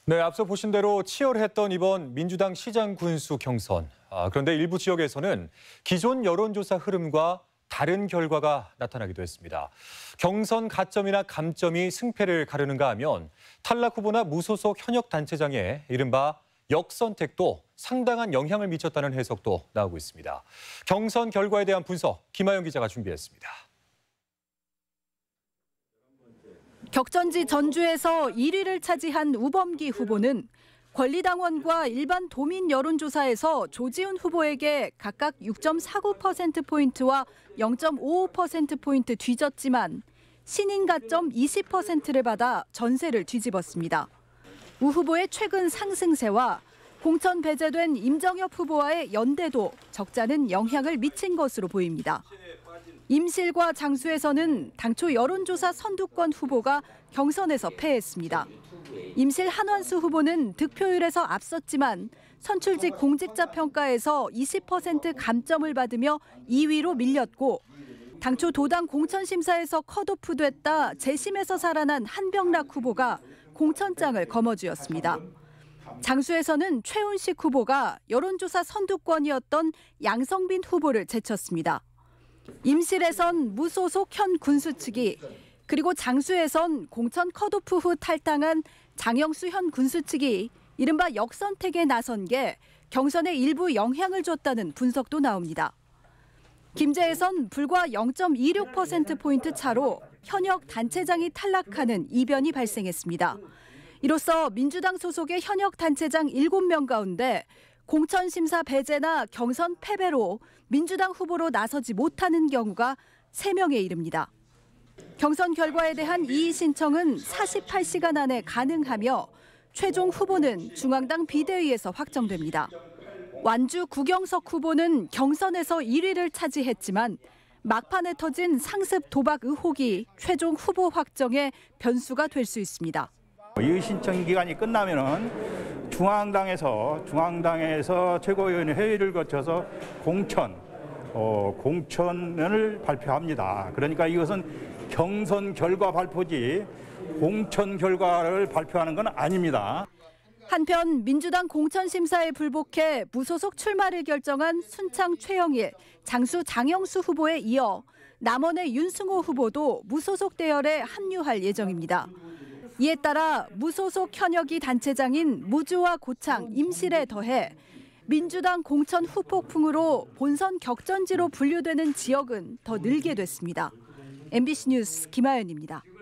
네, 앞서 보신 대로 치열했던 이번 민주당 시장 군수 경선. 그런데 일부 지역에서는 기존 여론조사 흐름과 다른 결과가 나타나기도 했습니다. 경선 가점이나 감점이 승패를 가르는가 하면 탈락 후보나 무소속 현역 단체장의 이른바 역선택도 상당한 영향을 미쳤다는 해석도 나오고 있습니다. 경선 결과에 대한 분석, 김하영 기자가 준비했습니다. 격전지 전주에서 1위를 차지한 우범기 후보는 권리당원과 일반 도민 여론조사에서 조지훈 후보에게 각각 6.49%포인트와 0.55%포인트 뒤졌지만 신인 가점 20%를 받아 전세를 뒤집었습니다. 우 후보의 최근 상승세와 공천 배제된 임정엽 후보와의 연대도 적잖은 영향을 미친 것으로 보입니다. 임실과 장수에서는 당초 여론조사 선두권 후보가 경선에서 패했습니다. 임실 한원수 후보는 득표율에서 앞섰지만 선출직 공직자 평가에서 20% 감점을 받으며 2위로 밀렸고 당초 도당 공천심사에서 컷오프됐다 재심에서 살아난 한병락 후보가 공천장을 거머쥐었습니다. 장수에서는 최훈식 후보가 여론조사 선두권이었던 양성빈 후보를 제쳤습니다. 임실에선 무소속 현 군수 측이, 그리고 장수에선 공천 컷오프 후 탈당한 장영수 현 군수 측이 이른바 역선택에 나선 게 경선에 일부 영향을 줬다는 분석도 나옵니다. 김제에선 불과 0.26%포인트 차로 현역 단체장이 탈락하는 이변이 발생했습니다. 이로써 민주당 소속의 현역 단체장 7명 가운데 공천심사 배제나 경선 패배로 민주당 후보로 나서지 못하는 경우가 3명에 이릅니다. 경선 결과에 대한 이의 신청은 48시간 안에 가능하며 최종 후보는 중앙당 비대위에서 확정됩니다. 완주 구경석 후보는 경선에서 1위를 차지했지만 막판에 터진 상습 도박 의혹이 최종 후보 확정의 변수가 될 수 있습니다. 이의 신청 기간이 끝나면은 중앙당에서 최고위원회 회의를 거쳐서 공천을 발표합니다. 그러니까 이것은 경선 결과 발표지 공천 결과를 발표하는 건 아닙니다. 한편 민주당 공천심사에 불복해 무소속 출마를 결정한 순창 최영일, 장수 장영수 후보에 이어 남원의 윤승호 후보도 무소속 대열에 합류할 예정입니다. 이에 따라 무소속 현역이 단체장인 무주와 고창, 임실에 더해 민주당 공천 후폭풍으로 본선 격전지로 분류되는 지역은 더 늘게 됐습니다. MBC 뉴스 김하연입니다.